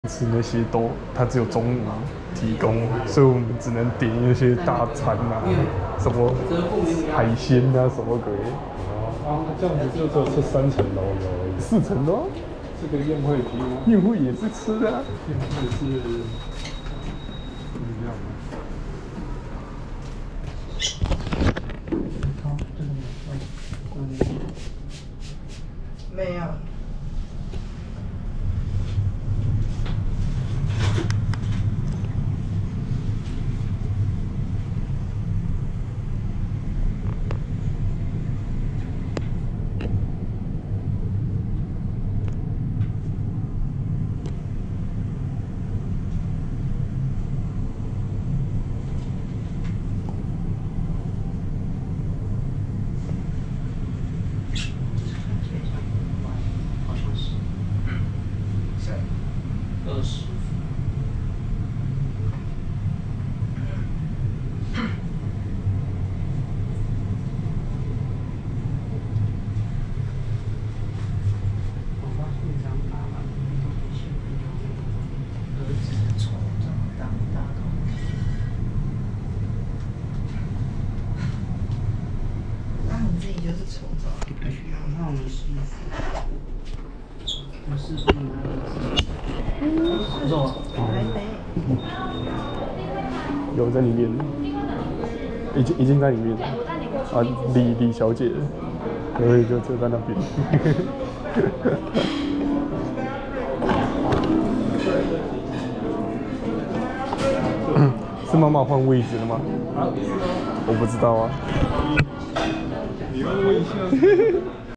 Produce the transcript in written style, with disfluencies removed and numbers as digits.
吃那些都它只有中午提供，所以我们只能点那些大餐啊，什么海鲜啊，什么鬼。 哦，这样子就只有吃3层楼有而已。 4层楼？ 这个宴会厅， 宴会也是吃的啊。 宴会是不一样的。 没有。20。那你自己就是丑照，不需要。那我们试一试。我试试你那个。肉还没。 有在里面，已经在里面了。啊，李小姐，所以就在那边。是妈妈换位置了吗？我不知道啊。 你要问一下。